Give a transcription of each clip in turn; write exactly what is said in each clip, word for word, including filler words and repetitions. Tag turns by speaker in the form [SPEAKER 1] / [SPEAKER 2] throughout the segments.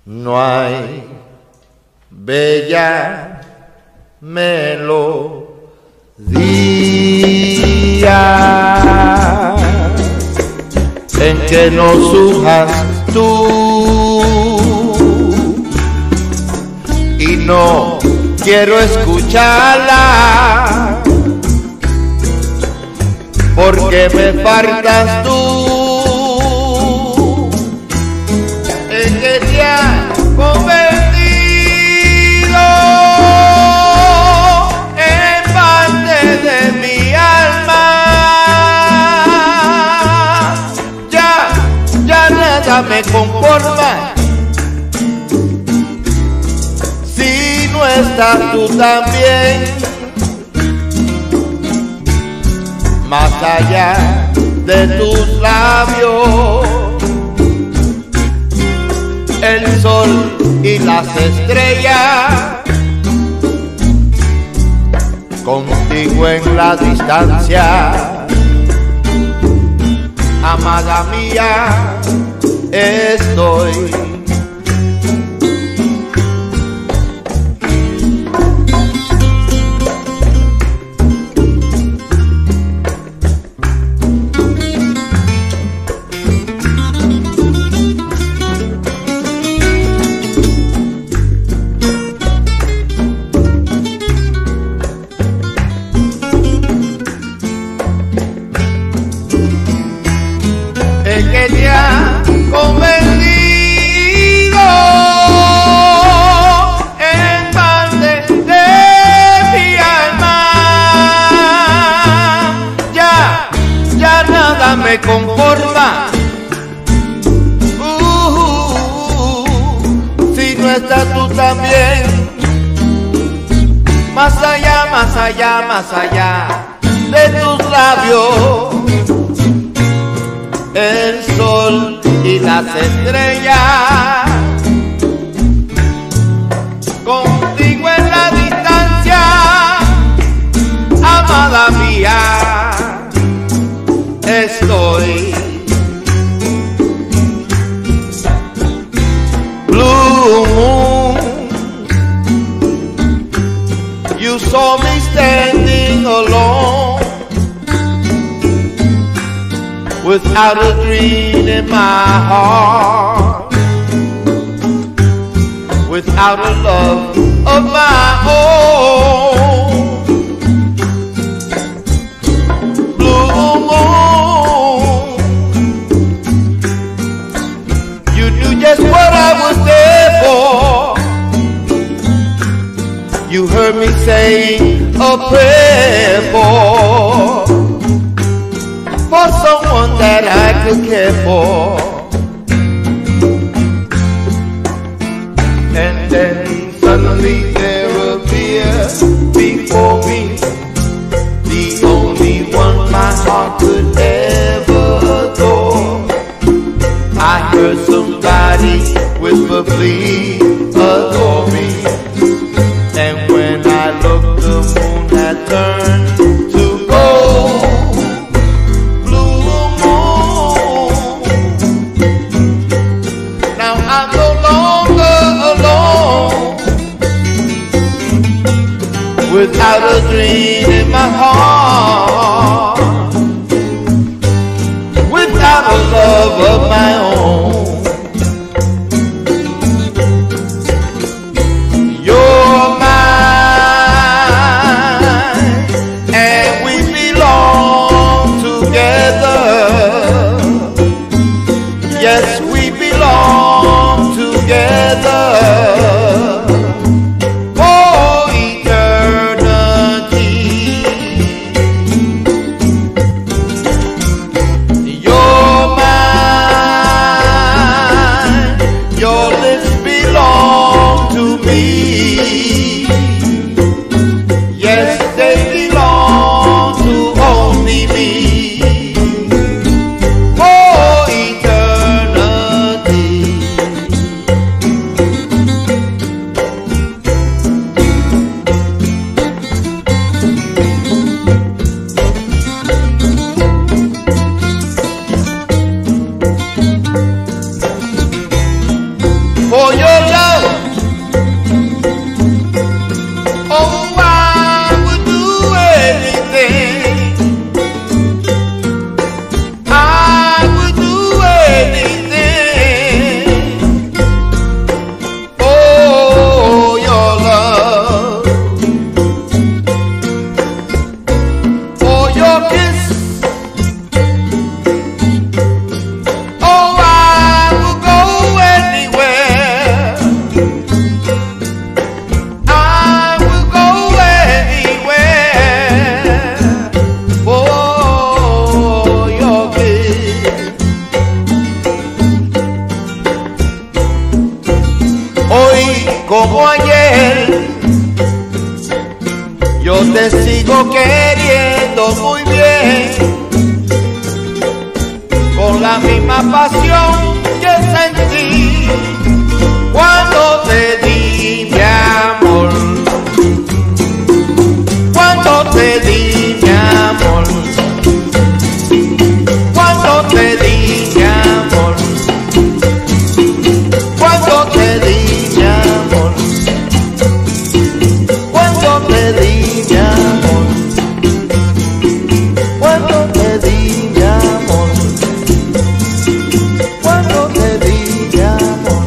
[SPEAKER 1] No hay bella melodía en que no surjas tú, y no quiero escucharla porque me faltas tú. En que te has convertido en parte de mi alma. Ya, ya nada me conforma si no estás tú también. Más allá de tus labios, el sol y las estrellas, contigo en la distancia, amada mía, estoy. Que te ha convertido en parte de mi alma. Ya, ya nada me conforma uh, si no estás tú también. Más allá, más allá, más allá de tus labios, el sol y las estrellas, contigo en la distancia, amada mía, estoy. Blue moon, you saw me standing alone, without a dream in my heart, without a love of my own. Blue moon, you knew just what I was there for. You heard me say a prayer for for someone that I could care for. And then suddenly there appeared before me the only one my heart could ever adore. I heard somebody whisper, please adore me. And when I looked, the moon had turned to gold. I'm no longer alone, without a dream in my heart, without a love of my own. You're mine, and we belong together. Yes, we belong together for eternity. You're mine, your lips belong to me. Yes, they belong to only me. For eternity. como ayer. Yo te sigo queriendo muy bien, con la misma pasión que sentí cuando te di mi amor, cuando te di mi amor, cuando te di mi amor, cuando te di mi amor, cuando te di mi amor, cuando te di mi amor, cuando te di mi amor.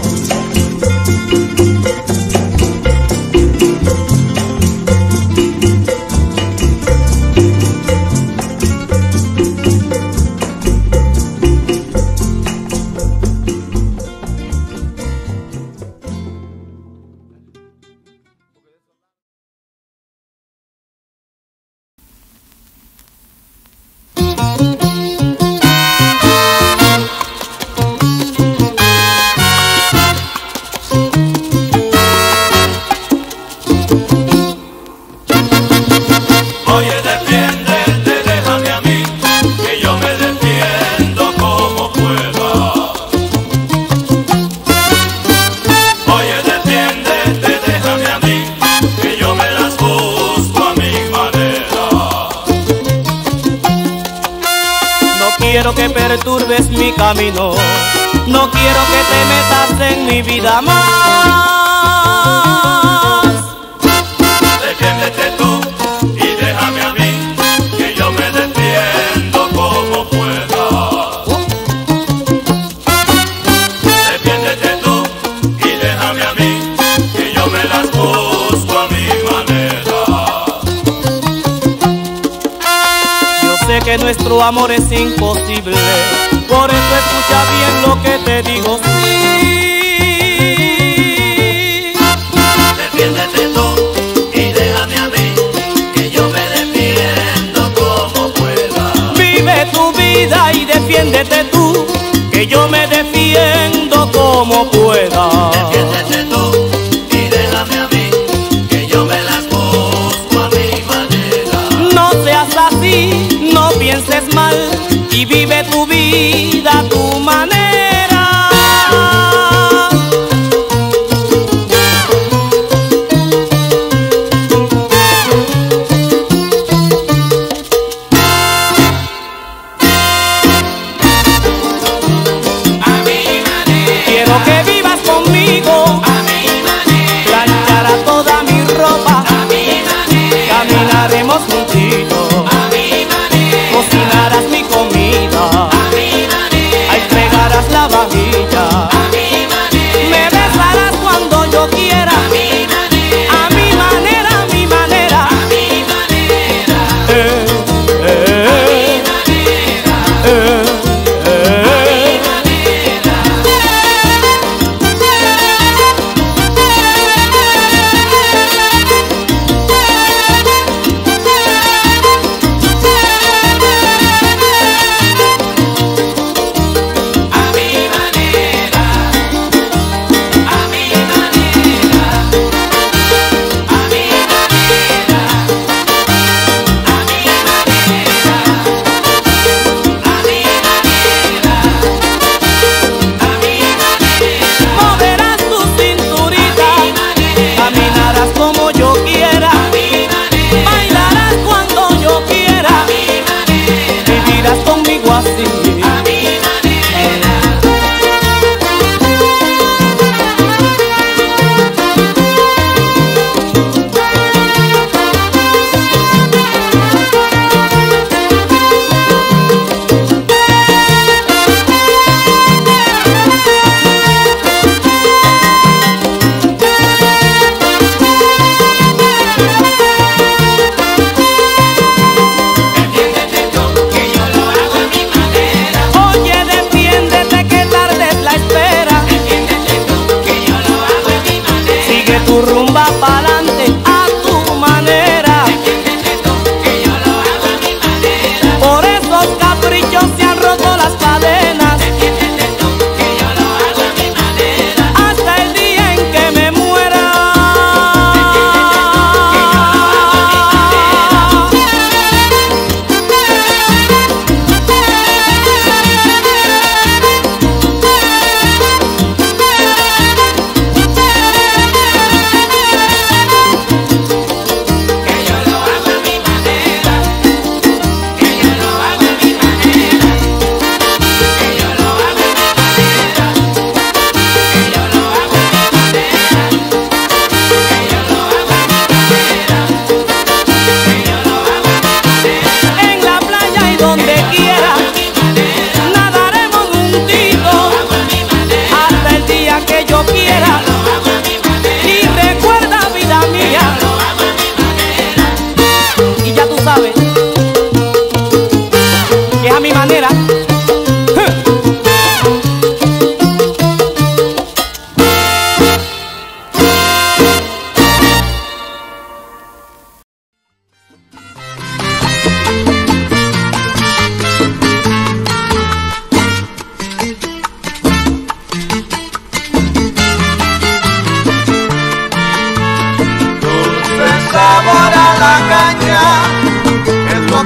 [SPEAKER 2] quiero que perturbes mi camino, no quiero que te metas en mi vida más.
[SPEAKER 3] Defiéndete tú y déjame a mí, que yo me defiendo como pueda. Defiéndete tú y déjame a mí, que yo me las busco a mi manera.
[SPEAKER 2] Yo sé que nuestro amor es imposible, por eso escucha bien lo que te digo, sí.
[SPEAKER 3] Defiéndete tú y déjame a mí, que yo me defiendo como pueda.
[SPEAKER 2] Vive tu vida y defiéndete tú, que yo me defiendo como pueda.
[SPEAKER 3] Defiéndete tú y déjame a mí, que yo me las busco a mi manera.
[SPEAKER 2] No seas así, no pienses mal, y vive tu vida a tu manera. A mi manera. Quiero que vivas conmigo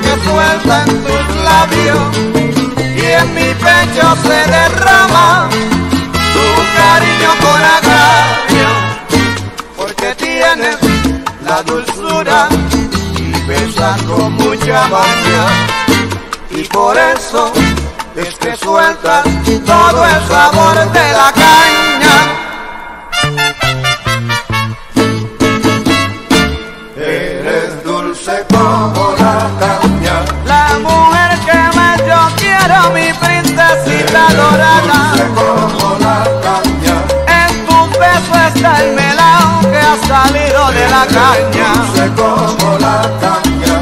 [SPEAKER 4] que suelta en tus labios y en mi pecho se derrama tu cariño con agravio, porque tienes la dulzura y besas con mucha maña, y por eso es que sueltas todo el sabor de la caña.
[SPEAKER 1] Eres dulce como la caña,
[SPEAKER 4] La mujer que más yo quiero, mi princesita dorada.
[SPEAKER 1] dulce como la caña,
[SPEAKER 4] En tus besos está el melao que ha salido de la caña.
[SPEAKER 1] dulce como la caña,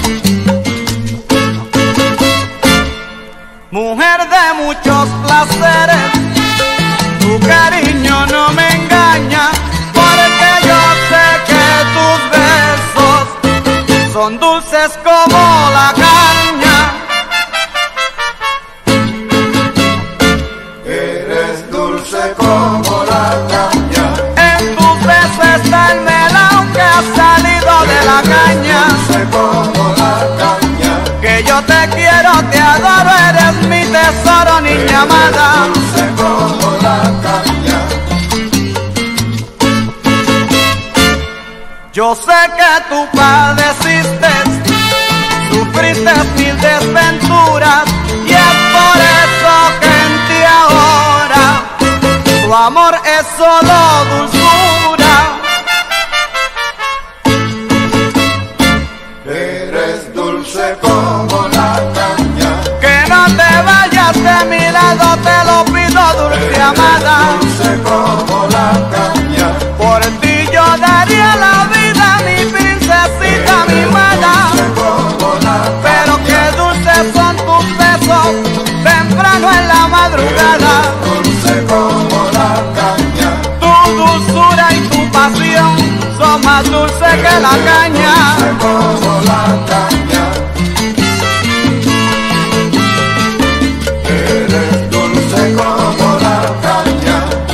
[SPEAKER 4] Mujer de muchos placeres, tu cariño no me engaña, porque yo sé que tus besos son dulces como la caña.
[SPEAKER 1] eres dulce como la caña,
[SPEAKER 4] En tus besos está el melao que ha salido de la caña.
[SPEAKER 1] dulce como la caña,
[SPEAKER 4] Que yo te quiero, te adoro, eres mi tesoro, niña amada.
[SPEAKER 1] dulce como la caña,
[SPEAKER 4] Yo sé que tú padeciste, sufriste mil desventuras, y es por eso que en ti ahora tu amor es solo dulzura.
[SPEAKER 1] eres dulce como la caña,
[SPEAKER 4] Que no te vayas de mi lado, te lo pido, dulce amada.
[SPEAKER 1] dulce como la caña,
[SPEAKER 4] Por ti yo daría la vida, mi princesita mimada.
[SPEAKER 1] como la
[SPEAKER 4] Pero qué dulces son tus besos, temprano en la madrugada.
[SPEAKER 1] dulce como la caña,
[SPEAKER 4] Tu dulzura y tu pasión son más dulces que la caña.
[SPEAKER 1] como la caña, eres dulce como la caña,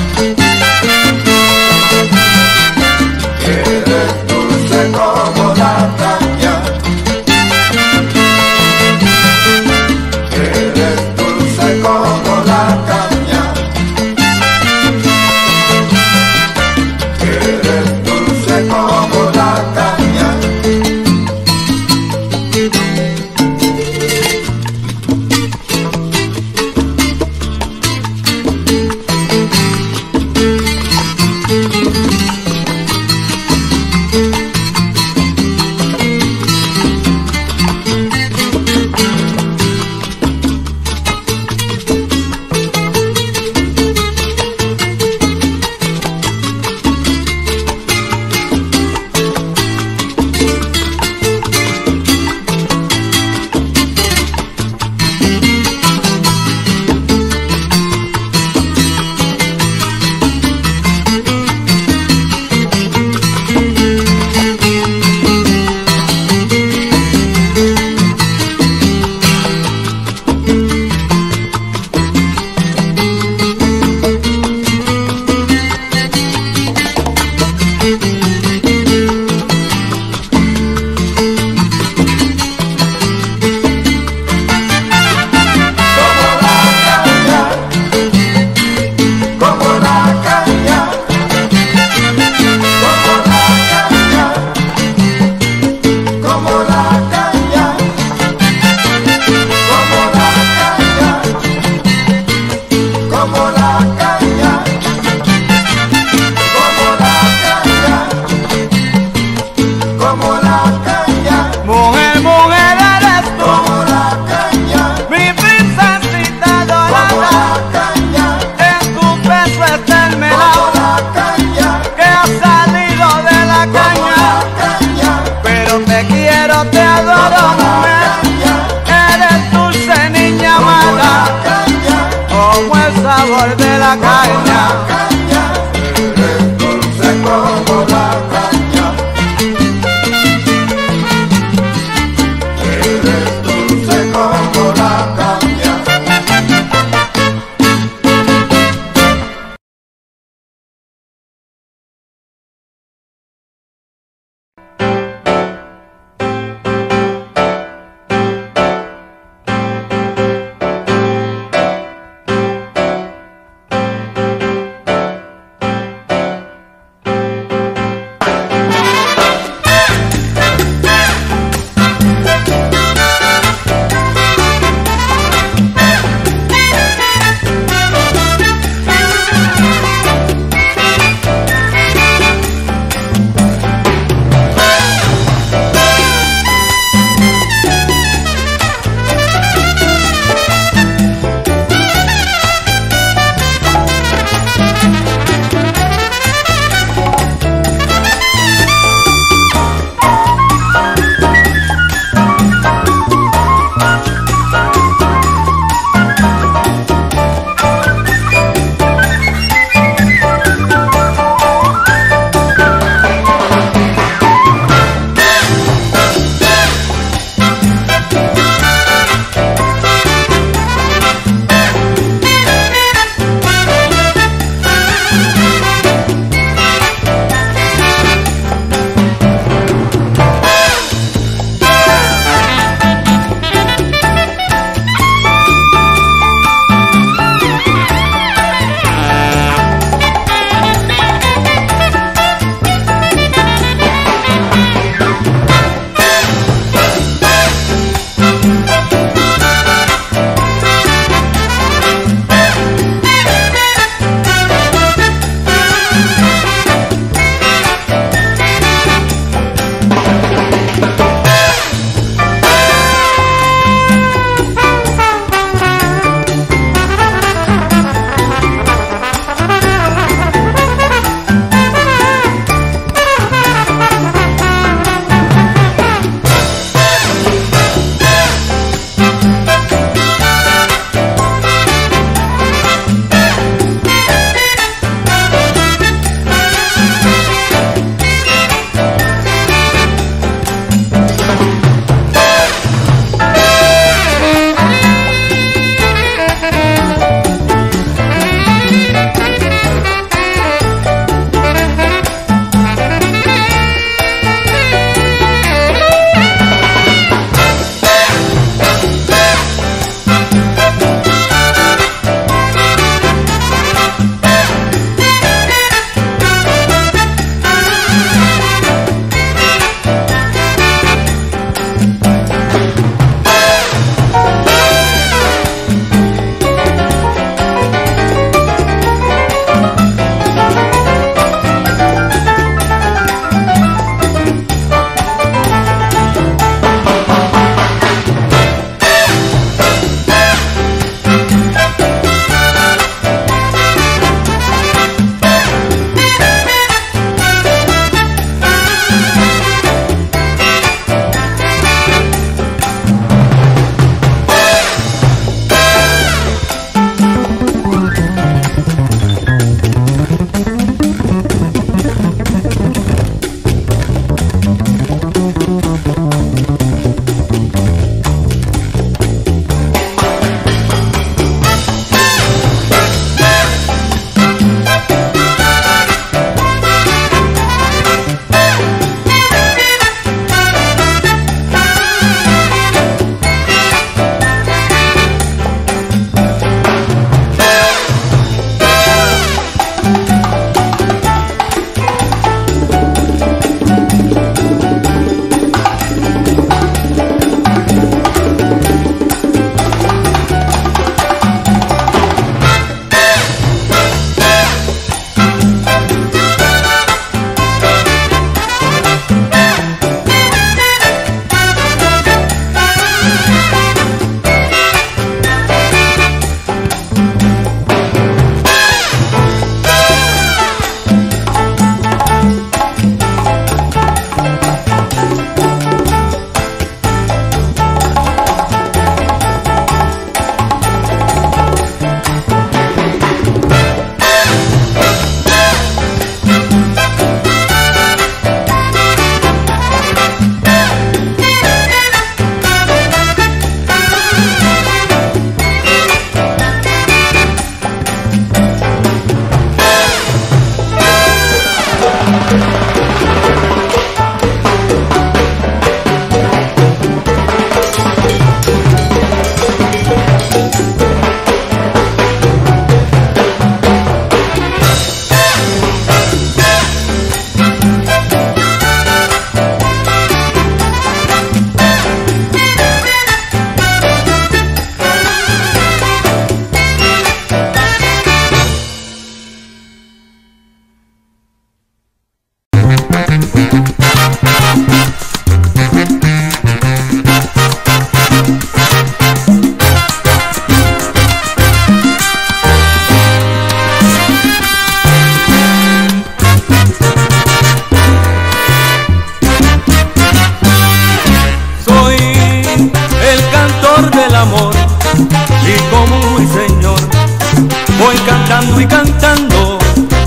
[SPEAKER 1] eres dulce como la caña, eres dulce como la caña, eres dulce como la caña.
[SPEAKER 2] cantando.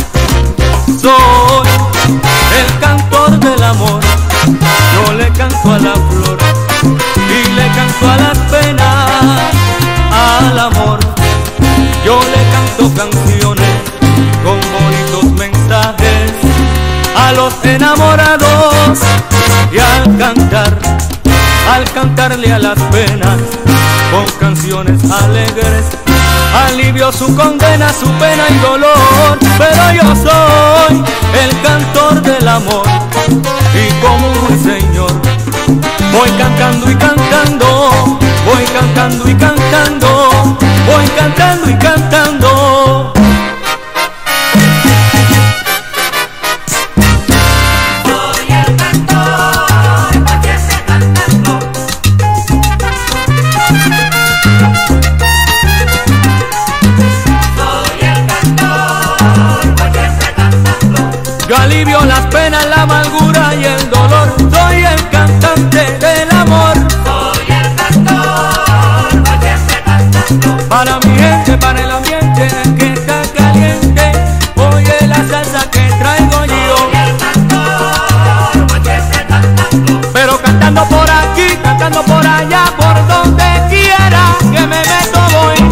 [SPEAKER 2] Soy el cantor del amor. Yo le canto a la flor y le canto a las penas, al amor. Yo le canto canciones con bonitos mensajes a los enamorados. Y al cantar, al cantarle a las penas con canciones alegres, alivio su condena, su pena y dolor. Pero yo soy el cantor del amor y como un ruiseñor voy cantando y cantando, voy cantando y cantando, voy cantando y cantando.
[SPEAKER 5] Soy el cantor, voy siempre cantando. Soy el cantor, voy siempre cantando.
[SPEAKER 2] Yo alivio las penas, la amargura y el dolor. Soy el cantante del amor.
[SPEAKER 5] Soy el cantor, voy siempre cantando.
[SPEAKER 2] Para mi gente, para el ambiente que está caliente, oye la salsa que traigo yo.
[SPEAKER 5] Soy el cantor, voy siempre cantando.
[SPEAKER 2] Pero cantando por aquí, cantando por allá, por donde quiera que me meto voy.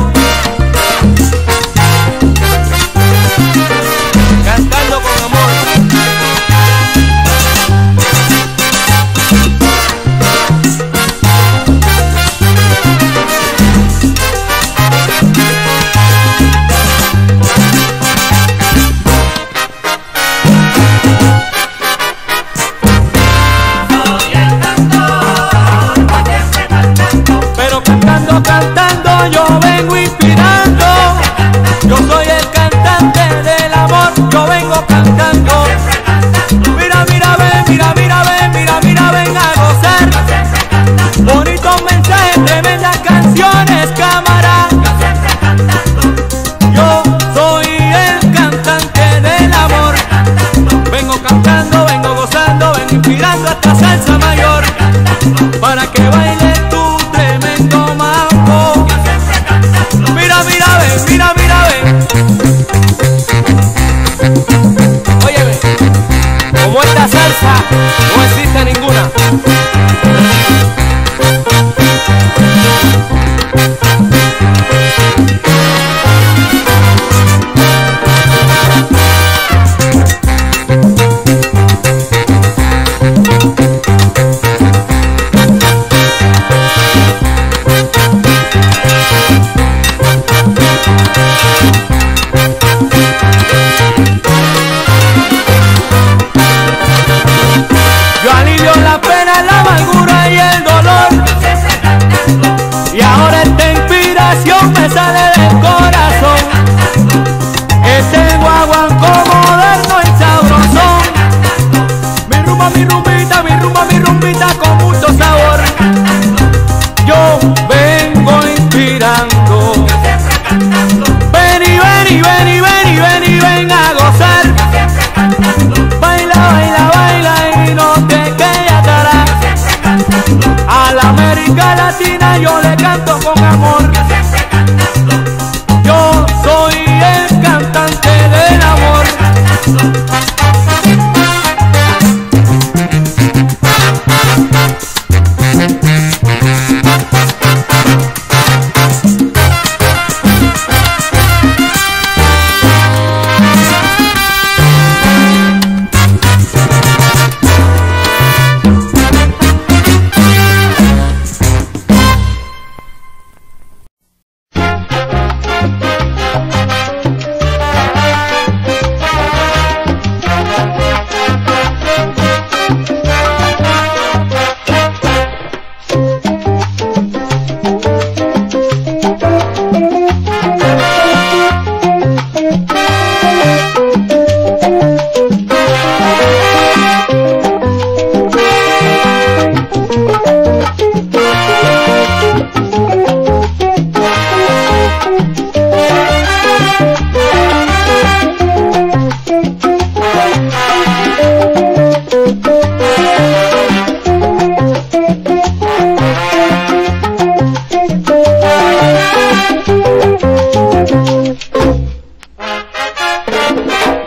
[SPEAKER 2] Cantando con amor.
[SPEAKER 5] Soy el cantor, voy siempre cantando.
[SPEAKER 2] Pero cantando, cantando yo vengo inspirando. Yo soy el cantante del amor, yo vengo cantando. Mira, mira, ven, mira, mira, ven, mira, mira, ven a gozar. Bonitos mensajes, tremendas canciones, cámara. Yo soy el cantante del amor. Vengo cantando, vengo gozando, vengo inspirando esta salsa mayor para que baile tu tremendo mambo. Mira, mira, ven, mira, mira, ven. Oye, ven, como esta salsa no existe ninguna.
[SPEAKER 5] Soy Thank you.